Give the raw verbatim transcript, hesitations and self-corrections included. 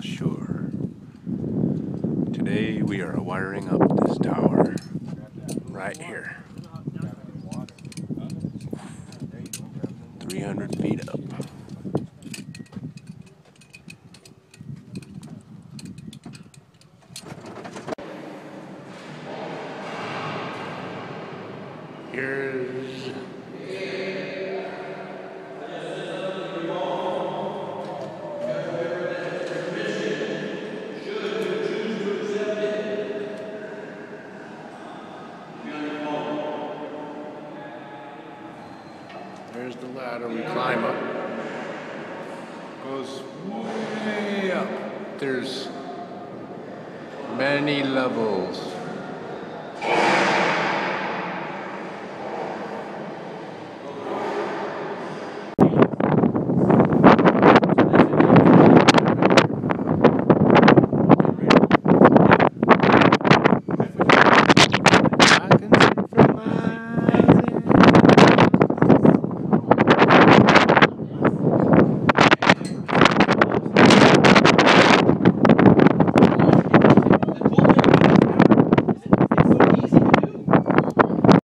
Shore. Today we are wiring up this tower right here. three hundred feet up. Here's There's the ladder we climb up. Goes way up. There's many levels.